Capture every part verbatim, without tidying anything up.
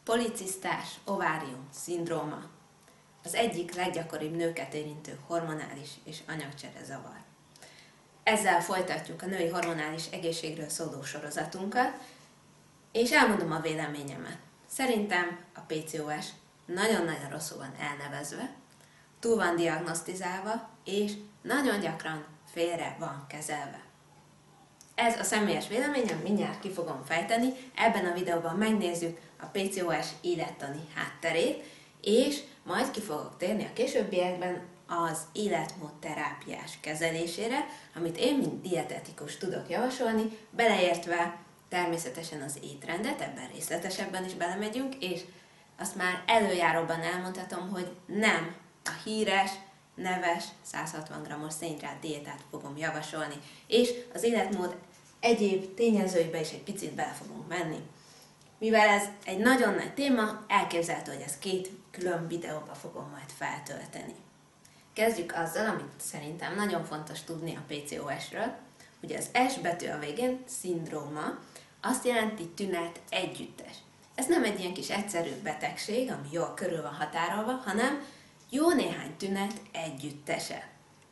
Policisztás ovárium szindróma az egyik leggyakoribb nőket érintő hormonális és anyagcsere zavar. Ezzel folytatjuk a női hormonális egészségről szóló sorozatunkat, és elmondom a véleményemet. Szerintem a pé cé o es nagyon-nagyon rosszul van elnevezve, túl van diagnosztizálva, és nagyon gyakran félre van kezelve. Ez a személyes véleményem, mindjárt ki fogom fejteni, ebben a videóban megnézzük a pé cé o es élettani hátterét, és majd ki fogok térni a későbbiekben az életmódterápiás kezelésére, amit én, mint dietetikus tudok javasolni, beleértve természetesen az étrendet, ebben részletesebben is belemegyünk, és azt már előjáróban elmondhatom, hogy nem a híres, neves száz hatvan grammos szénhidrát diétát fogom javasolni, és az életmód egyéb tényezőibe is egy picit bele fogunk menni. Mivel ez egy nagyon nagy téma, elképzelhető, hogy ezt két külön videóba fogom majd feltölteni. Kezdjük azzal, amit szerintem nagyon fontos tudni a pé cé o esről. Ugye az S betű a végén, szindróma, azt jelenti tünet együttes. Ez nem egy ilyen kis egyszerű betegség, ami jól körül van határolva, hanem jó néhány tünet együttese.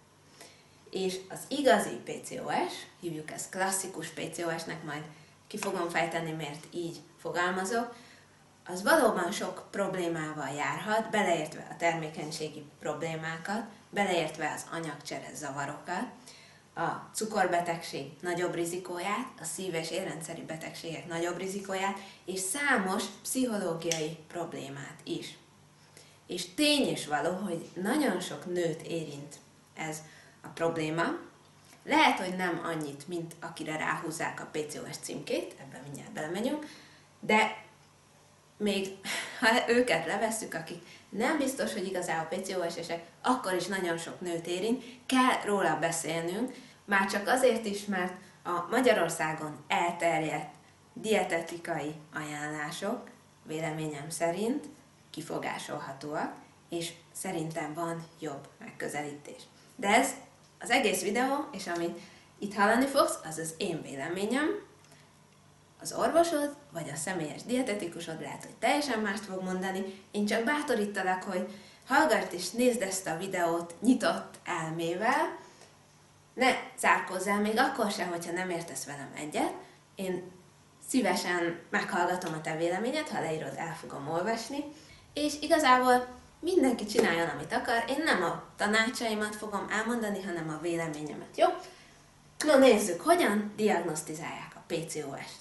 És az igazi pé cé o es, hívjuk ezt klasszikus pé cé o esnek, majd ki fogom fejteni, miért így fogalmazok, az valóban sok problémával járhat, beleértve a termékenységi problémákat, beleértve az anyagcsere zavarokat, a cukorbetegség nagyobb rizikóját, a szív- és érrendszeri betegségek nagyobb rizikóját, és számos pszichológiai problémát is. És tény is való, hogy nagyon sok nőt érint ez a probléma. Lehet, hogy nem annyit, mint akire ráhúzzák a pé cé o es címkét, ebben mindjárt belemegyünk, de még ha őket levesszük, akik nem biztos, hogy igazából pé cé o es-esek, akkor is nagyon sok nőt érint, kell róla beszélnünk, már csak azért is, mert a Magyarországon elterjedt dietetikai ajánlások véleményem szerint kifogásolhatóak, és szerintem van jobb megközelítés. De ez az egész videó, és amit itt hallani fogsz, az az én véleményem. Az orvosod, vagy a személyes dietetikusod lehet, hogy teljesen mást fog mondani. Én csak bátorítalak, hogy hallgass és nézd ezt a videót nyitott elmével, ne zárkózzál még akkor sem, hogyha nem értesz velem egyet. Én szívesen meghallgatom a te véleményed, ha leírod, el fogom olvasni, és igazából mindenki csináljon, amit akar, én nem a tanácsaimat fogom elmondani, hanem a véleményemet, jó? No, nézzük, hogyan diagnosztizálják a pé cé o est.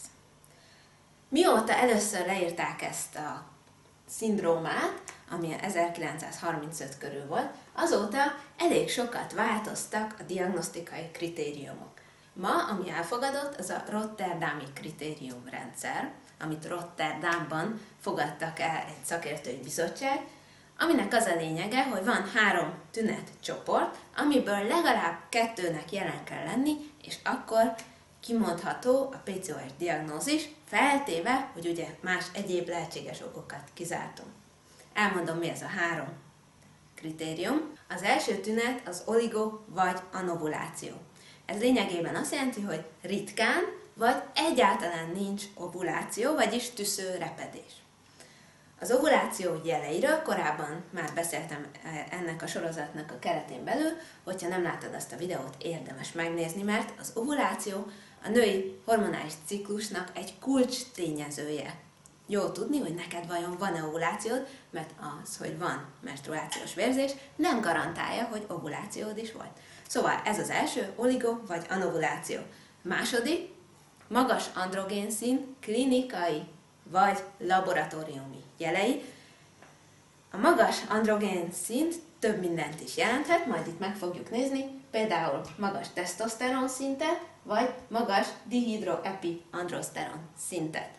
Mióta először leírták ezt a szindrómát, ami ezerkilencszázharmincöt körül volt, azóta elég sokat változtak a diagnosztikai kritériumok. Ma, ami elfogadott, az a rotterdami kritériumrendszer, amit Rotterdamban fogadtak el egy szakértői bizottság, aminek az a lényege, hogy van három tünetcsoport, amiből legalább kettőnek jelen kell lenni, és akkor kimondható a pé cé o es diagnózis, feltéve, hogy ugye más egyéb lehetséges okokat kizártunk. Elmondom, mi ez a három kritérium. Az első tünet az oligo vagy anovuláció. Ez lényegében azt jelenti, hogy ritkán vagy egyáltalán nincs ovuláció, vagyis tüsző repedés. Az ovuláció jeleiről korábban már beszéltem ennek a sorozatnak a keretén belül, hogyha nem láttad azt a videót, érdemes megnézni, mert az ovuláció a női hormonális ciklusnak egy kulcs tényezője. Jó tudni, hogy neked vajon van-e ovulációd, mert az, hogy van menstruációs vérzés, nem garantálja, hogy ovulációd is volt. Szóval ez az első, oligo vagy anovuláció. Második, magas androgénszín klinikai vagy laboratóriumi jelei. A magas androgén szint több mindent is jelenthet, majd itt meg fogjuk nézni, például magas tesztoszteron szintet, vagy magas dihidroepiandroszteron szintet.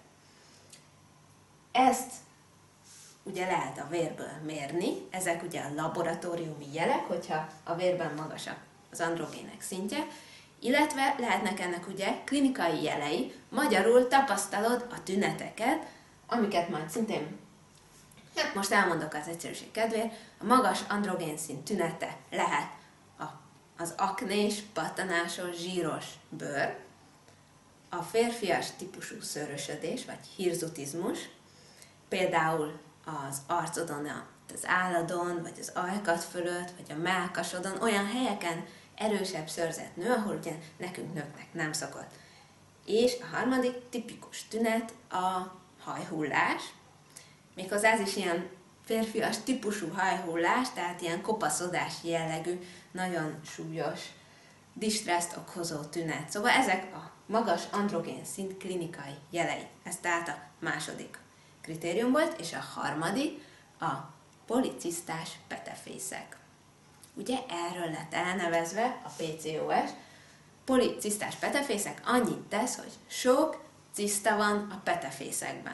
Ezt ugye lehet a vérből mérni, ezek ugye a laboratóriumi jelek, hogyha a vérben magasak az androgének szintje, illetve lehetnek ennek ugye klinikai jelei, magyarul tapasztalod a tüneteket, amiket majd szintén, hát most elmondok az egyszerűség kedvéért, a magas androgénszint tünete lehet a, az aknés, pattanásos, zsíros bőr, a férfias típusú szőrösödés, vagy hirzutizmus, például az arcodon, az álladon, vagy az ajkad fölött, vagy a mellkasodon, olyan helyeken erősebb szőrzet nő, ahol ugye nekünk nőknek nem szokott. És a harmadik tipikus tünet a hajhullás, méghozzá ez is ilyen férfias típusú hajhullás, tehát ilyen kopaszodás jellegű, nagyon súlyos distresszt okozó tünet. Szóval ezek a magas androgén szint klinikai jelei. Ez tehát a második kritérium volt, és a harmadik a policisztás petefészek. Ugye erről lett elnevezve a pé cé o es. Policisztás petefészek annyit tesz, hogy sok ciszta van a petefészekben.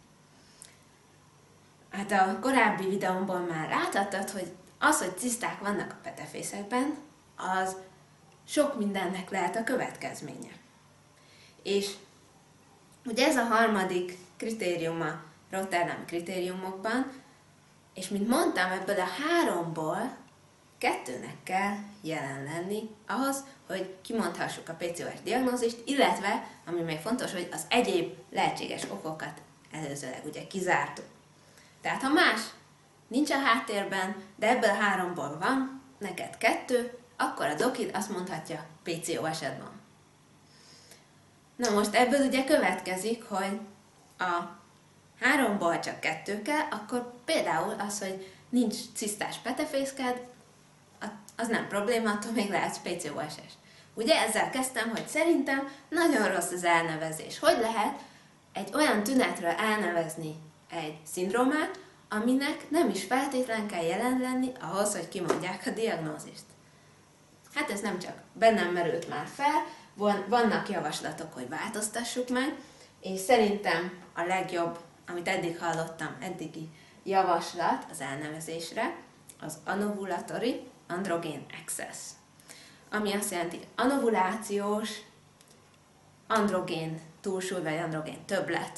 Hát a korábbi videómból már láthattad, hogy az, hogy ciszták vannak a petefészekben, az sok mindennek lehet a következménye. És ugye ez a harmadik kritérium a Rotterdami kritériumokban, és mint mondtam, ebből a háromból kettőnek kell jelen lenni ahhoz, hogy kimondhassuk a pé cé o es diagnózist, illetve, ami még fontos, hogy az egyéb lehetséges okokat előzőleg ugye kizártuk. Tehát ha más nincs a háttérben, de ebből a háromból van, neked kettő, akkor a dokid azt mondhatja, pé cé o esed van. Na most ebből ugye következik, hogy a háromból csak kettő kell, akkor például az, hogy nincs cisztás petefészked, az nem probléma, attól még lehetsz pé cé o es-es. Ugye ezzel kezdtem, hogy szerintem nagyon rossz az elnevezés. Hogy lehet egy olyan tünetről elnevezni egy szindrómát, aminek nem is feltétlen kell jelen lenni ahhoz, hogy kimondják a diagnózist. Hát ez nem csak bennem merült már fel, vannak javaslatok, hogy változtassuk meg, és szerintem a legjobb, amit eddig hallottam, eddigi javaslat az elnevezésre, az anovulatory androgén excess, ami azt jelenti anovulációs androgén túlsúly vagy androgén többlet.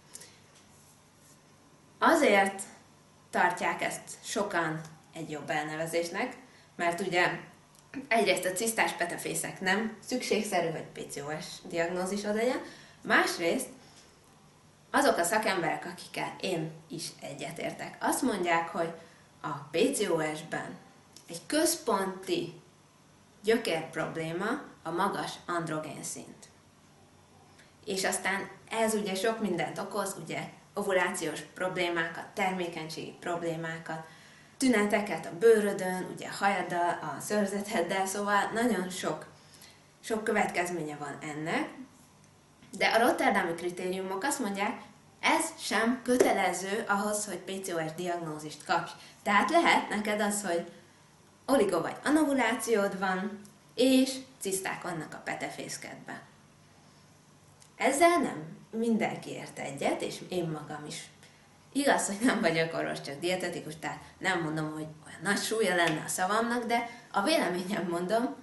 Azért tartják ezt sokan egy jobb elnevezésnek, mert ugye egyrészt a cisztás petefészek nem szükségszerű, hogy pé cé o es diagnózisod legyen, másrészt azok a szakemberek, akikkel én is egyetértek, azt mondják, hogy a pé cé o es-ben egy központi gyökér probléma a magas androgén szint. És aztán ez ugye sok mindent okoz, ugye ovulációs problémákat, termékenységi problémákat, tüneteket a bőrödön, ugye hajaddal, a szőrzeteddel, szóval nagyon sok, sok következménye van ennek. De a rotterdami kritériumok azt mondják, ez sem kötelező ahhoz, hogy pé cé o es diagnózist kapj. Tehát lehet neked az, hogy oligo vagy anovulációd van, és ciszták vannak a petefészkedben. Ezzel nem mindenki ért egyet, és én magam is. Igaz, hogy nem vagyok orvos, csak dietetikus, tehát nem mondom, hogy olyan nagy súlya lenne a szavamnak, de a véleményem mondom,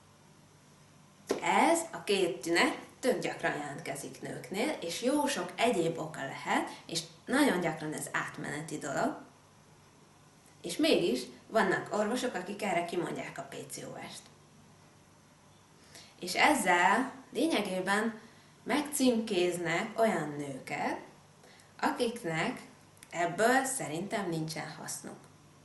ez a két tünet tök gyakran jelentkezik nőknél, és jó sok egyéb oka lehet, és nagyon gyakran ez átmeneti dolog, és mégis vannak orvosok, akik erre kimondják a pé cé o est. És ezzel lényegében megcímkéznek olyan nőket, akiknek ebből szerintem nincsen hasznuk.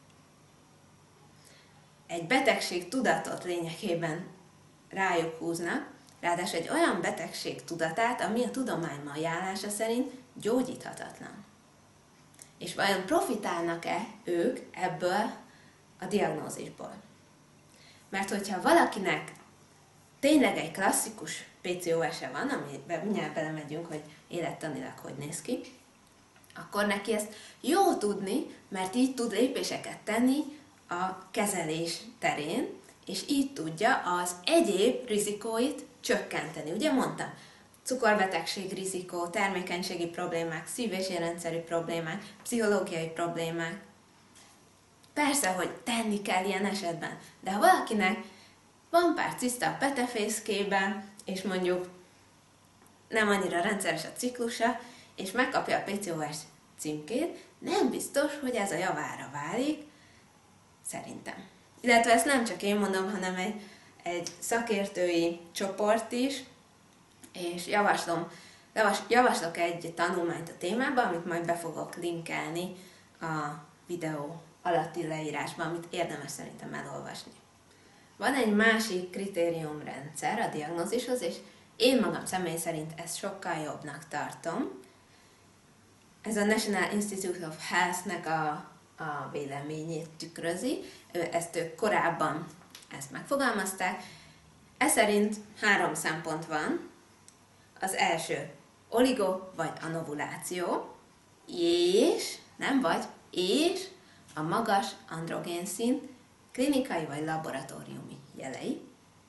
Egy betegség tudatot lényegében rájuk húznak, ráadásul egy olyan betegség tudatát, ami a tudomány ajánlása szerint gyógyíthatatlan. És vajon profitálnak-e ők ebből a diagnózisból? Mert hogyha valakinek tényleg egy klasszikus pé cé o es-e van, amiben mindjárt belemegyünk, hogy élettanilag hogy néz ki, akkor neki ezt jó tudni, mert így tud lépéseket tenni a kezelés terén, és így tudja az egyéb rizikóit csökkenteni. Ugye mondtam, cukorbetegség rizikó, termékenységi problémák, szív- és érrendszeri problémák, pszichológiai problémák. Persze, hogy tenni kell ilyen esetben, de ha valakinek van pár ciszta a petefészkében, és mondjuk nem annyira rendszeres a ciklusa, és megkapja a pé cé o es címkét, nem biztos, hogy ez a javára válik, szerintem. Illetve ezt nem csak én mondom, hanem egy, egy szakértői csoport is, és javaslom Javaslok egy tanulmányt a témában, amit majd be fogok linkelni a videó alatti leírásban, amit érdemes szerintem elolvasni. Van egy másik kritériumrendszer a diagnózishoz, és én magam személy szerint ezt sokkal jobbnak tartom. Ez a National Institute of Health-nek a, a véleményét tükrözi. Ezt ők korábban ezt megfogalmazták. Ez szerint három szempont van. Az első oligo vagy anovuláció, és, nem vagy, és a magas androgénszint klinikai vagy laboratóriumi jelei,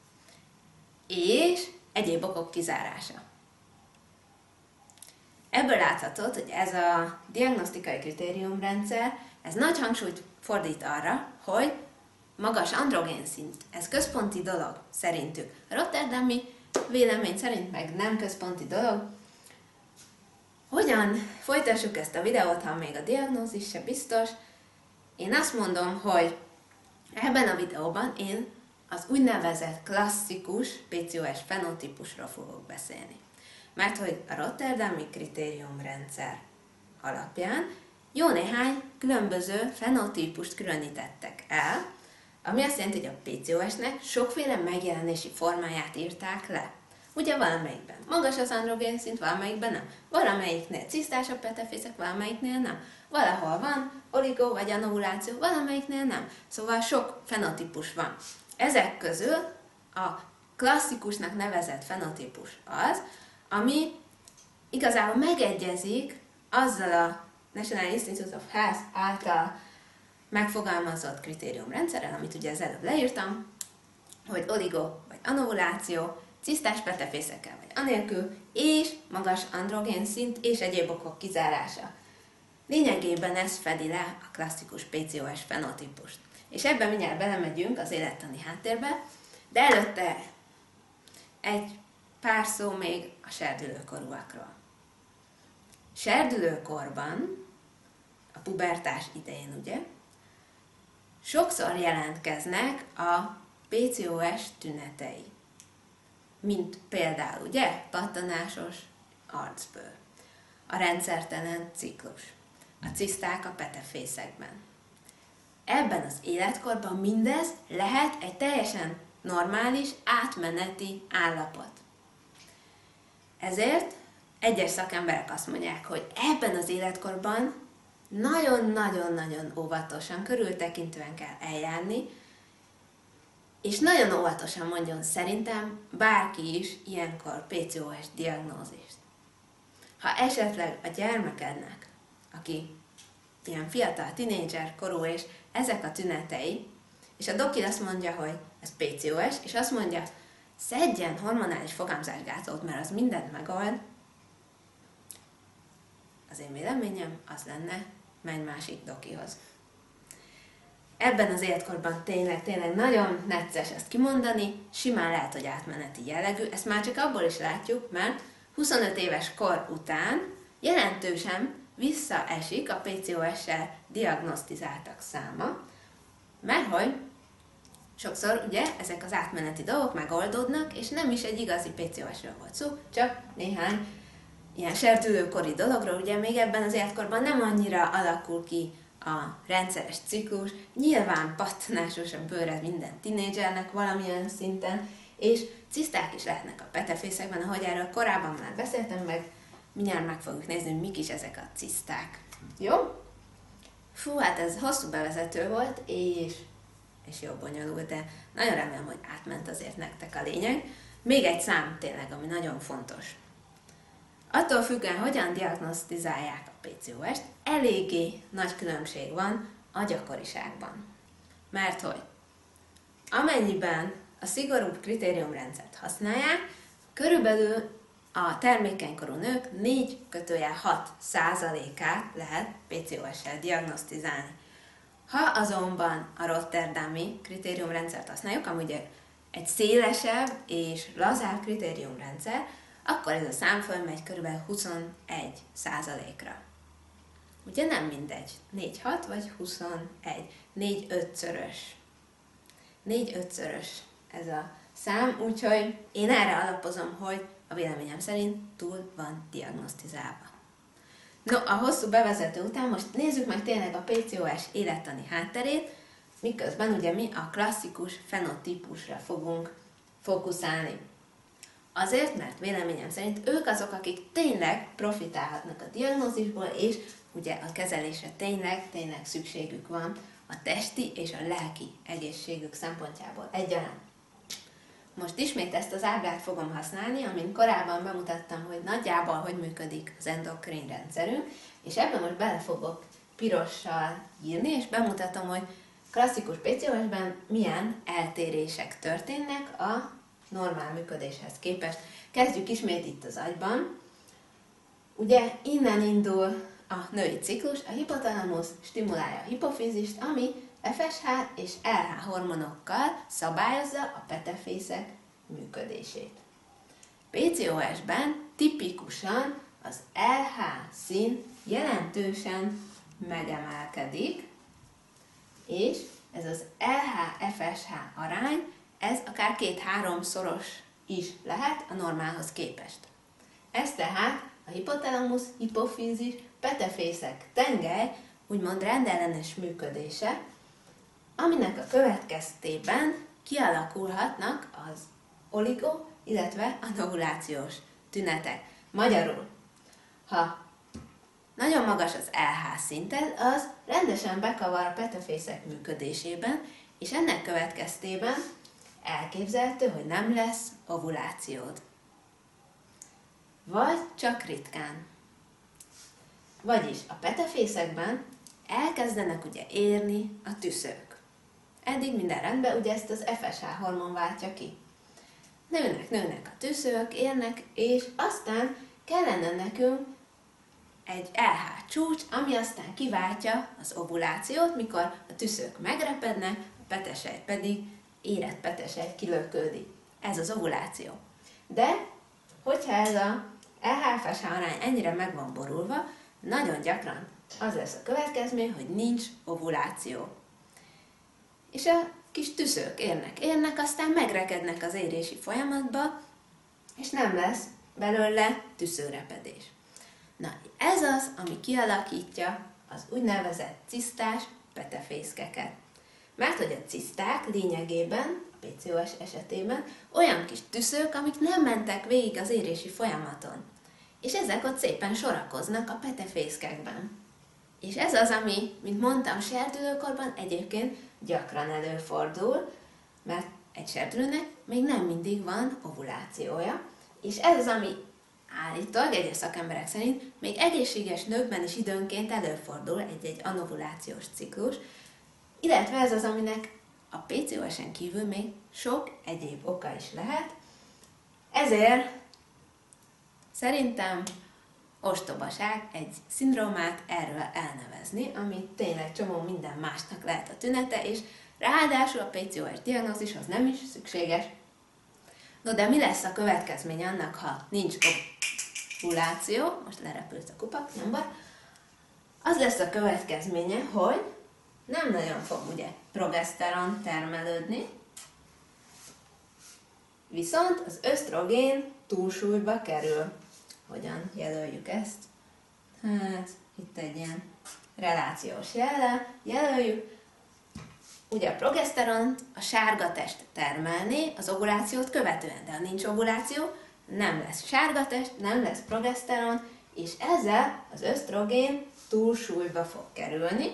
és egyéb okok kizárása. Ebből látható, hogy ez a diagnosztikai kritériumrendszer, ez nagy hangsúlyt fordít arra, hogy magas androgénszint, ez központi dolog szerintük. A rotterdami vélemény szerint meg nem központi dolog. Hogyan folytassuk ezt a videót, ha még a diagnózis se biztos? Én azt mondom, hogy ebben a videóban én az úgynevezett klasszikus pé cé o es fenotípusról fogok beszélni. Mert hogy a rotterdami kritériumrendszer alapján jó néhány különböző fenotípust különítettek el, ami azt jelenti, hogy a pé cé o esnek sokféle megjelenési formáját írták le. Ugye valamelyikben magas az androgén szint, valamelyikben nem. Valamelyiknél cisztás a petefészek, valamelyiknél nem. Valahol van oligo vagy anovuláció, valamelyiknél nem. Szóval sok fenotípus van. Ezek közül a klasszikusnak nevezett fenotípus az, ami igazából megegyezik azzal a National Institute of Health által megfogalmazott kritériumrendszerrel, amit ugye az előbb leírtam, hogy oligo vagy anovuláció, cisztás petefészekkel vagy anélkül, és magas androgén szint és egyéb okok kizárása. Lényegében ez fedi le a klasszikus pé cé o es fenotípust. És ebben mindjárt belemegyünk az élettani háttérbe, de előtte egy pár szó még a serdülőkorúakról. Serdülőkorban, a pubertás idején ugye, sokszor jelentkeznek a pé cé o es tünetei. Mint például, ugye, pattanásos arcbőr, a rendszertelen ciklus, a ciszták a petefészekben. Ebben az életkorban mindez lehet egy teljesen normális, átmeneti állapot. Ezért egyes szakemberek azt mondják, hogy ebben az életkorban nagyon-nagyon-nagyon óvatosan, körültekintően kell eljárni, és nagyon óvatosan mondjon szerintem bárki is ilyenkor pé cé o es diagnózist. Ha esetleg a gyermekednek, aki ilyen fiatal, tinédzser korú, és ezek a tünetei, és a doki azt mondja, hogy ez pé cé o es, és azt mondja, szedjen hormonális fogamzásgátlót, mert az mindent megold, az én véleményem az lenne, menj másik dokihoz. Ebben az életkorban tényleg, tényleg nagyon necces ezt kimondani, simán lehet, hogy átmeneti jellegű, ezt már csak abból is látjuk, mert huszonöt éves kor után jelentősen visszaesik a pé cé o essel diagnosztizáltak száma, mert hogy sokszor ugye ezek az átmeneti dolgok megoldódnak, és nem is egy igazi pé cé o esről volt szó, csak néhány ilyen serdülőkori dologról, ugye még ebben az életkorban nem annyira alakul ki a rendszeres ciklus, nyilván pattanásos a bőre minden tinédzsernek valamilyen szinten, és ciszták is lehetnek a petefészekben, ahogy erről korábban már beszéltem, meg mindjárt meg fogjuk nézni, hogy mik is ezek a ciszták. Jó? Fú, hát ez hosszú bevezető volt, és, és jó bonyolult, de nagyon remélem, hogy átment azért nektek a lényeg. Még egy szám tényleg, ami nagyon fontos. Attól függően, hogyan diagnosztizálják a pé cé o est, eléggé nagy különbség van a gyakoriságban. Mert hogy amennyiben a szigorúbb kritériumrendszert használják, körülbelül a termékenykorú nők négy kötőjel hat százalékát lehet pé cé o essel diagnosztizálni. Ha azonban a rotterdami kritériumrendszert használjuk, ami ugye egy szélesebb és lazább kritériumrendszer, akkor ez a szám fölmegy kb. huszonegy százalékra. Ugye nem mindegy, négy hat vagy huszonegy, négy ötszörös. négy ötszörös ez a szám, úgyhogy én erre alapozom, hogy a véleményem szerint túl van diagnosztizálva. No, a hosszú bevezető után most nézzük meg tényleg a pé cé o es élettani hátterét, miközben ugye mi a klasszikus fenotípusra fogunk fókuszálni. Azért, mert véleményem szerint ők azok, akik tényleg profitálhatnak a diagnózisból, és ugye a kezelésre tényleg, tényleg szükségük van a testi és a lelki egészségük szempontjából egyaránt. Most ismét ezt az ábrát fogom használni, amin korábban bemutattam, hogy nagyjából hogy működik az endokrin rendszerünk, és ebben most bele fogok pirossal írni, és bemutatom, hogy klasszikus pé cé o esben milyen eltérések történnek a normál működéshez képest. Kezdjük ismét itt az agyban. Ugye innen indul a női ciklus, a hipotalamusz stimulálja a hipofízist, ami ef es há és el há hormonokkal szabályozza a petefészek működését. pé cé o esben tipikusan az el há szín jelentősen megemelkedik, és ez az el há ef es há arány, ez akár két-háromszoros is lehet a normálhoz képest. Ez tehát a hipotalamusz, hipofízis, petefészek tengely, úgymond rendellenes működése, aminek a következtében kialakulhatnak az oligo, illetve a novulációs tünetek. Magyarul, ha nagyon magas az el há szinted, az rendesen bekavar a petefészek működésében, és ennek következtében elképzelhető, hogy nem lesz ovulációd. Vagy csak ritkán. Vagyis a petefészekben elkezdenek ugye érni a tüszők. Eddig minden rendben, ugye ezt az ef es há hormon váltja ki. Nőnek, nőnek a tüszők, érnek, és aztán kellene nekünk egy el há csúcs, ami aztán kiváltja az ovulációt, mikor a tüszők megrepednek, a petesejt pedig érett petesejt kilöködik. Ez az ovuláció. De, hogyha ez a el há ef es há arány ennyire meg van borulva, nagyon gyakran az lesz a következmény, hogy nincs ovuláció. És a kis tüszők érnek, érnek, aztán megrekednek az érési folyamatba, és nem lesz belőle tüszőrepedés. Na, ez az, ami kialakítja az úgynevezett cisztás petefészkeket. Mert hogy a ciszták lényegében, a pé cé o es esetében olyan kis tüszők, amik nem mentek végig az érési folyamaton. És ezek ott szépen sorakoznak a petefészkekben. És ez az, ami, mint mondtam, serdülőkorban egyébként gyakran előfordul, mert egy serdülőnek még nem mindig van ovulációja, és ez az, ami állítólag egyes szakemberek szerint még egészséges nőkben is időnként előfordul egy-egy anovulációs ciklus, illetve ez az, aminek a pé cé o esen kívül még sok egyéb oka is lehet, ezért szerintem ostobaság egy szindrómát erről elnevezni, ami tényleg csomó minden másnak lehet a tünete, és ráadásul a pé cé o es diagnózishoz nem is szükséges. No, de mi lesz a következmény annak, ha nincs ovuláció, most lerepült a kupak, nem baj, az lesz a következménye, hogy nem nagyon fog ugye progeszteron termelődni, viszont az ösztrogén túlsúlyba kerül. Hogyan jelöljük ezt? Hát, itt egy ilyen relációs jellel jelöljük. Ugye a progeszteront a sárga test termelné az ovulációt követően, de ha nincs ovuláció, nem lesz sárga test, nem lesz progeszteron, és ezzel az ösztrogén túlsúlyba fog kerülni.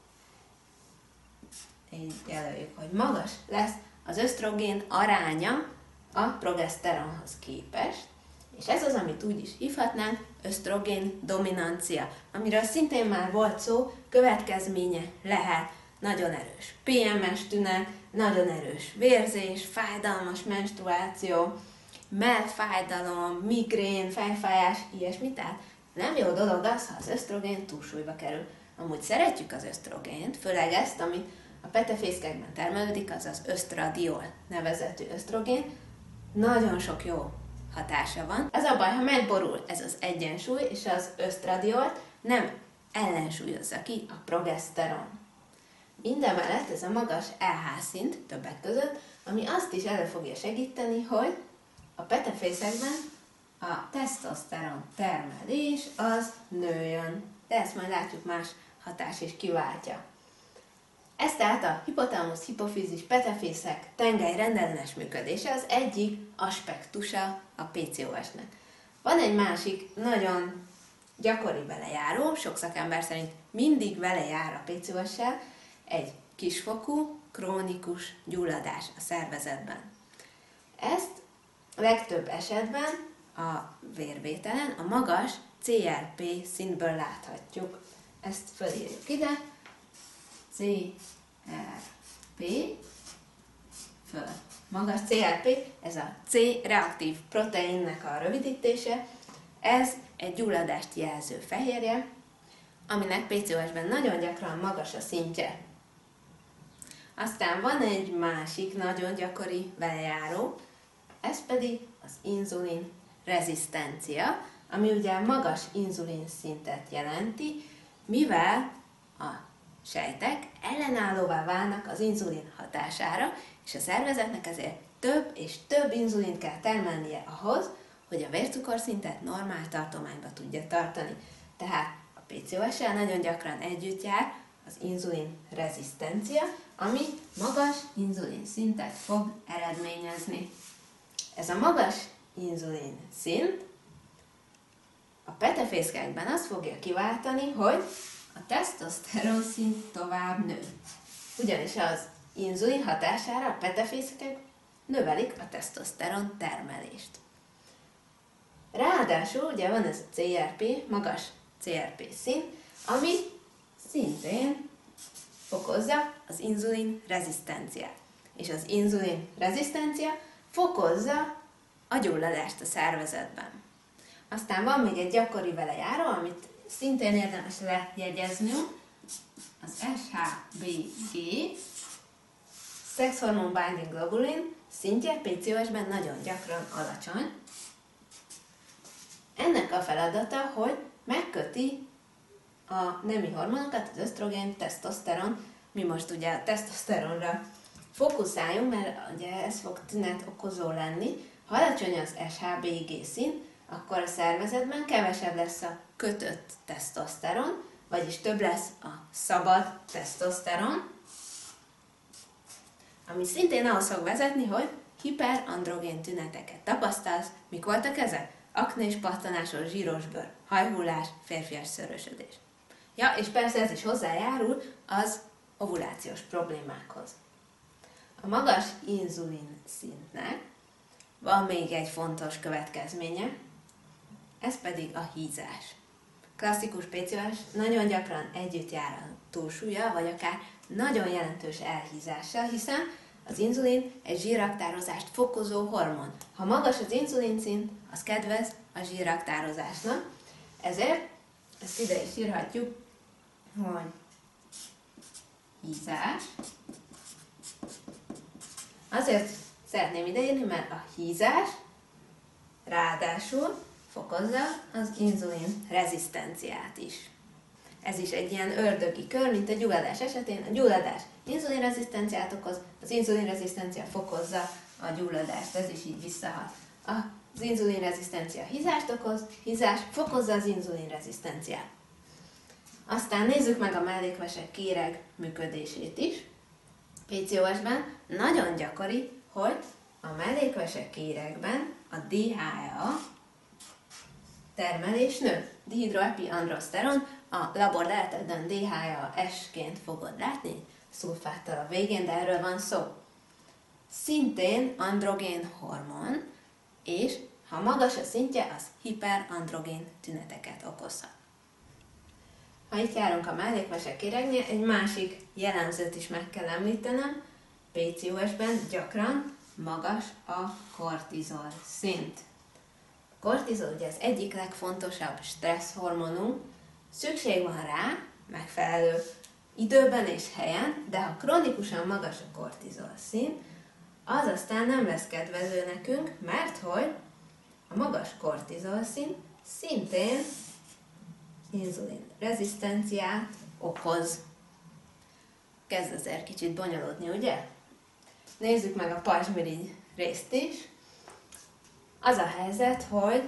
Így jelöljük, hogy magas lesz az ösztrogén aránya a progeszteronhoz képest, és ez az, amit úgy is hívhatnánk, ösztrogén dominancia, amiről szintén már volt szó, következménye lehet nagyon erős pé em es tünet, nagyon erős vérzés, fájdalmas menstruáció, mellfájdalom, migrén, fejfájás, ilyesmi, tehát nem jó dolog az, ha az ösztrogén túlsúlyba kerül. Amúgy szeretjük az ösztrogént, főleg ezt, amit a petefészkekben termelődik, az az ösztradiol nevezetű ösztrogén, nagyon sok jó hatása van. Az a baj, ha megborul ez az egyensúly, és az ösztradiolt nem ellensúlyozza ki a progeszteron. Mindemellett ez a magas el há szint többek között, ami azt is elő fogja segíteni, hogy a petefészekben a tesztoszteron termelés az nőjön. De ezt majd látjuk, más hatás is kiváltja. Ez tehát a hipotalamusz, hipofízis, petefészek tengely rendellenes működése az egyik aspektusa a pé cé o esnek. Van egy másik nagyon gyakori velejáró, sok szakember szerint mindig vele jár a pé cé o essel, egy kisfokú, krónikus gyulladás a szervezetben. Ezt a legtöbb esetben a vérvételen a magas cé er pé szintből láthatjuk. Ezt felírjuk ide. cé er pé, föl. Magas cé er pé, ez a C-reaktív proteinnek a rövidítése. Ez egy gyulladást jelző fehérje, aminek pé cé o esben nagyon gyakran magas a szintje. Aztán van egy másik nagyon gyakori velejáró, ez pedig az inzulin rezisztencia, ami ugye magas inzulin szintet jelenti, mivel a sejtek ellenállóvá válnak az inzulin hatására, és a szervezetnek ezért több és több inzulint kell termelnie ahhoz, hogy a vércukorszintet normál tartományba tudja tartani. Tehát a pé cé o essel nagyon gyakran együtt jár az inzulin rezisztencia, ami magas inzulin szintet fog eredményezni. Ez a magas inzulin szint a petefészekben azt fogja kiváltani, hogy a tesztoszteron szint tovább nő. Ugyanis az inzulin hatására a petefészek növelik a tesztoszteron termelést. Ráadásul ugye van ez a cé er pé, magas cé er pé szint, ami szintén fokozza az inzulin rezisztenciát. És az inzulin rezisztencia fokozza a gyulladást a szervezetben. Aztán van még egy gyakori velejáró, amit szintén érdemes lejegyeznünk, az es há bé gé, Sex Hormone Binding Globulin szintje pé cé o esben nagyon gyakran alacsony. Ennek a feladata, hogy megköti a nemi hormonokat, az ösztrogén, tesztoszteron. Mi most ugye a tesztoszteronra fókuszáljunk, mert ugye ez fog tünet okozó lenni. Ha alacsony az es há bé gé szint, akkor a szervezetben kevesebb lesz a kötött tesztoszteron, vagyis több lesz a szabad tesztoszteron, ami szintén ahhoz fog vezetni, hogy hiperandrogén tüneteket tapasztalsz. Mik voltak ezek? Aknés, pattanásos, zsíros bőr, hajhullás, férfias szörösödés. Ja, és persze ez is hozzájárul az ovulációs problémákhoz. A magas inzulin szintnek van még egy fontos következménye, ez pedig a hízás. Klasszikus pé cé o es nagyon gyakran együtt jár a túlsúllyal, vagy akár nagyon jelentős elhízással, hiszen az inzulin egy zsírraktározást fokozó hormon. Ha magas az inzulin szint, az kedvez a zsírraktározásnak, ezért ezt ide is írhatjuk, hogy hízás. Azért szeretném ideírni, mert a hízás ráadásul fokozza az inzulin rezisztenciát is. Ez is egy ilyen ördögi kör, mint a gyulladás esetén. A gyulladás inzulinrezisztenciát okoz, az inzulinrezisztencia fokozza a gyulladást, ez is így visszahat. Az inzulinrezisztencia hízást okoz, hízás fokozza az inzulinrezisztenciát. Aztán nézzük meg a mellékvesek kéreg működését is. pé cé o esben nagyon gyakori, hogy a mellékvesek kéregben a dé há e á termelés nő. Dihidroepiandroszteron, a labor leletekben dé há e á S-ként fogod látni, szulfáttal a végén, de erről van szó. Szintén androgén hormon, és ha magas a szintje, az hiperandrogén tüneteket okozhat. Ha itt járunk a mellékvesek kéregnél, egy másik jellemzőt is meg kell említenem, pé cé o esben gyakran magas a kortizol szint. A kortizol ugye az egyik legfontosabb stressz hormonunk, szükség van rá, megfelelő időben és helyen, de ha kronikusan magas a kortizol szint, az aztán nem lesz kedvező nekünk, mert hogy a magas kortizol szint szintén inzulin rezisztenciát okoz. Kezd azért kicsit bonyolódni, ugye? Nézzük meg a pajzsmirigy részt is. Az a helyzet, hogy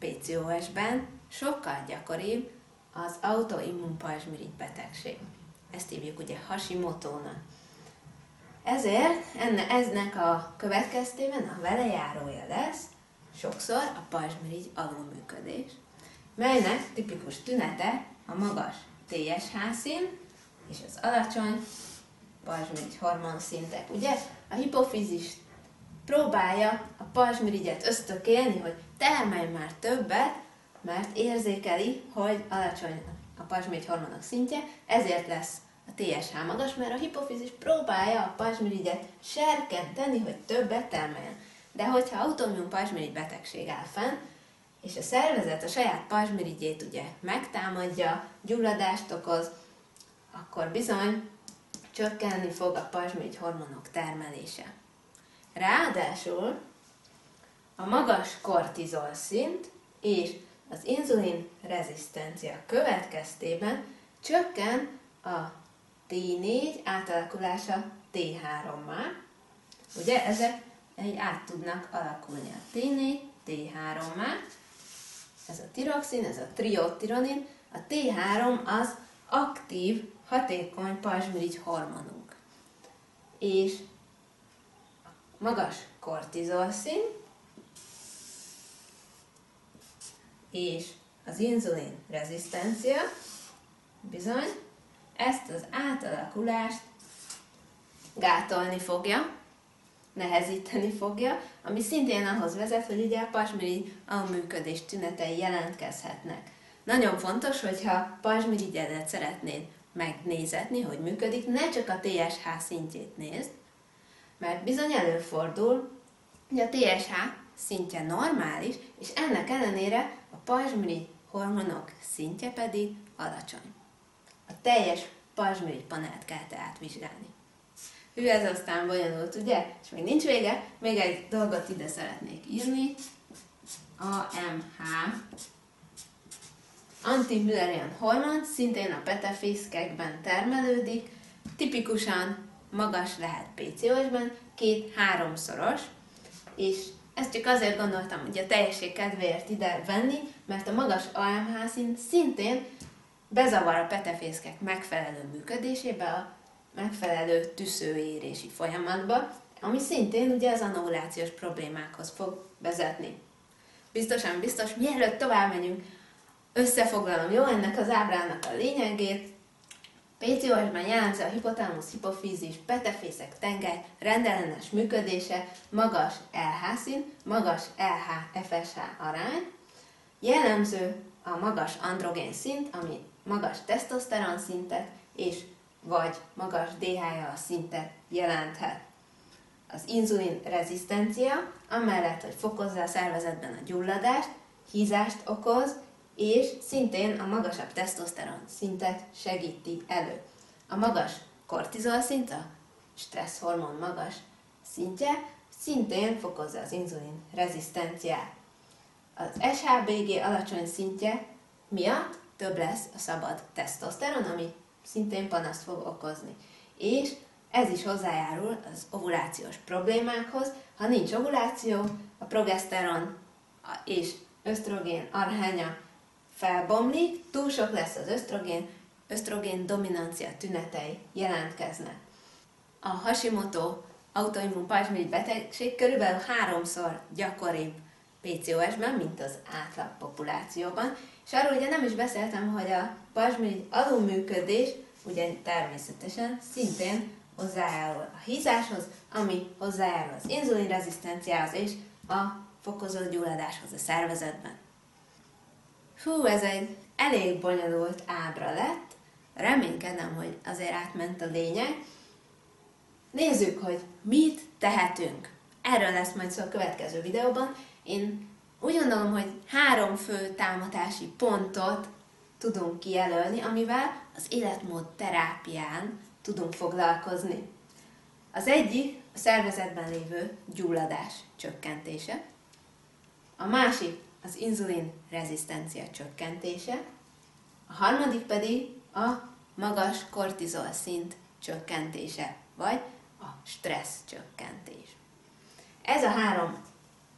pé cé o es-ben sokkal gyakoribb az autoimmun pajzsmirigy betegség. Ezt hívjuk ugye Hashimotónak. Ezért enne, eznek a következtében a velejárója lesz sokszor a pajzsmirigy alulműködés, melynek tipikus tünete a magas té es há szint és az alacsony pajzsmirigy hormonszintek. Ugye a hipofízis próbálja a pajzsmirigyet ösztökélni, hogy termelj már többet, mert érzékeli, hogy alacsony a pajzsmirigy hormonok szintje, ezért lesz a té es há magas, mert a hipofízis próbálja a pajzsmirigyet serkenteni, hogy többet termeljen. De hogyha autoimmun pajzsmirigy betegség áll fenn, és a szervezet a saját pajzsmirigyét ugye megtámadja, gyulladást okoz, akkor bizony csökkenni fog a pajzsmirigy hormonok termelése. Ráadásul a magas kortizol szint és az inzulin rezisztencia következtében csökken a té négy átalakulása té hárommá. Ugye ezek így át tudnak alakulni a té négy, té hárommá. Ez a tiroxin, ez a triotironin. A té három az aktív, hatékony pajzsmirigy hormonunk. És magas kortizol szint és az inzulin rezisztencia bizony ezt az átalakulást gátolni fogja, nehezíteni fogja, ami szintén ahhoz vezet, hogy ugye a pajzsmirigy alulműködés tünetei jelentkezhetnek. Nagyon fontos, hogyha pajzsmirigyedet szeretnéd megnézetni, hogy működik, ne csak a té es há szintjét nézd, mert bizony előfordul, hogy a té es há szintje normális, és ennek ellenére a pajzsmirigy hormonok szintje pedig alacsony. A teljes pajzsmirigy panelt kell tehát vizsgálni. Hű, ez aztán bonyolult, ugye? És még nincs vége, még egy dolgot ide szeretnék írni. á em há antimüllerian hormon szintén a petefészkekben termelődik, tipikusan magas lehet pé cé o es-ben, két-háromszoros, és ezt csak azért gondoltam, hogy a teljesség kedvéért ide venni, mert a magas á em há szint szintén bezavar a petefészkek megfelelő működésébe, a megfelelő tüszőérési folyamatba, ami szintén ugye az anovulációs problémákhoz fog vezetni. Biztosan biztos, mielőtt tovább megyünk, összefoglalom jó ennek az ábrának a lényegét. pé cé o es-ben jellemző a hipotalamusz, hipofízis, petefészek tengely rendellenes működése, magas el há szint, magas el há ef es há arány, jellemző a magas androgén szint, ami magas tesztoszteron szintet és vagy magas dé há á szintet jelenthet. Az inzulin rezisztencia, amellett, hogy fokozza a szervezetben a gyulladást, hízást okoz, és szintén a magasabb tesztoszteron szintet segíti elő. A magas kortizol szint, a stressz hormon magas szintje, szintén fokozza az inzulin rezisztenciát. Az es há bé gé alacsony szintje miatt több lesz a szabad tesztoszteron, ami szintén panaszt fog okozni. És ez is hozzájárul az ovulációs problémákhoz. Ha nincs ovuláció, a progeszteron és ösztrogén aránya felbomlik, túl sok lesz az ösztrogén, ösztrogén dominancia tünetei jelentkeznek. A Hashimoto autoimmun pajzsmirigy betegség körülbelül háromszor gyakoribb pé cé o es-ben, mint az átlag populációban, és arról ugye nem is beszéltem, hogy a pajzsmirigy alulműködés ugye természetesen szintén hozzájárul a hízáshoz, ami hozzájárul az inzulinrezisztenciához és a fokozott gyulladáshoz a szervezetben. Hú, ez egy elég bonyolult ábra lett, reménykedem, hogy azért átment a lényeg. Nézzük, hogy mit tehetünk. Erről lesz majd szó a következő videóban. Én úgy gondolom, hogy három fő támadási pontot tudunk kijelölni, amivel az életmód terápián tudunk foglalkozni. Az egyik a szervezetben lévő gyulladás csökkentése, a másik az inzulin rezisztencia csökkentése, a harmadik pedig a magas kortizol szint csökkentése, vagy a stressz csökkentés. Ez a három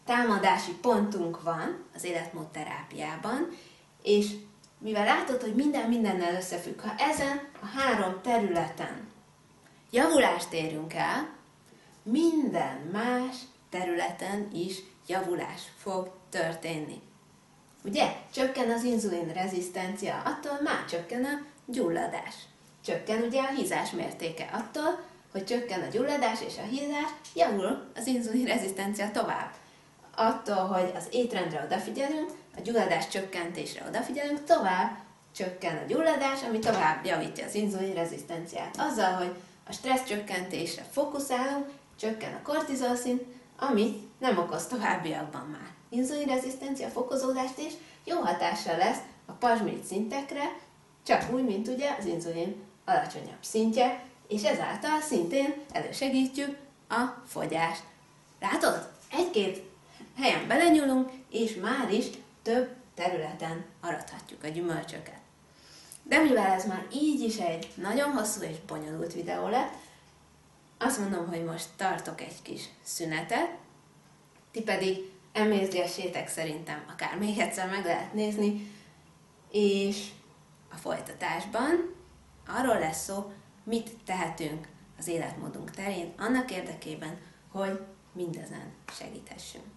támadási pontunk van az életmód terápiában, és mivel látod, hogy minden mindennel összefügg, ha ezen a három területen javulást érünk el, minden más területen is javulás fog történni. Ugye? Csökken az inzulin rezisztencia, attól már csökken a gyulladás. Csökken ugye a hízás mértéke, attól, hogy csökken a gyulladás és a hízás, javul az inzulin rezisztencia tovább. Attól, hogy az étrendre odafigyelünk, a gyulladás csökkentésre odafigyelünk, tovább csökken a gyulladás, ami tovább javítja az inzulin rezisztenciát. Azzal, hogy a stressz csökkentésre fókuszálunk, csökken a kortizol szint, ami nem okoz továbbiakban már inzulin rezisztencia fokozódást, és jó hatással lesz a pazsmirigy szintekre, csak úgy, mint ugye az inzulin alacsonyabb szintje, és ezáltal szintén elősegítjük a fogyást. Látod? Egy-két helyen belenyúlunk, és már is több területen arathatjuk a gyümölcsöket. De mivel ez már így is egy nagyon hosszú és bonyolult videó lett, azt mondom, hogy most tartok egy kis szünetet, ti pedig emészgessétek, szerintem akár még egyszer meg lehet nézni, és a folytatásban arról lesz szó, mit tehetünk az életmódunk terén annak érdekében, hogy mindezen segíthessünk.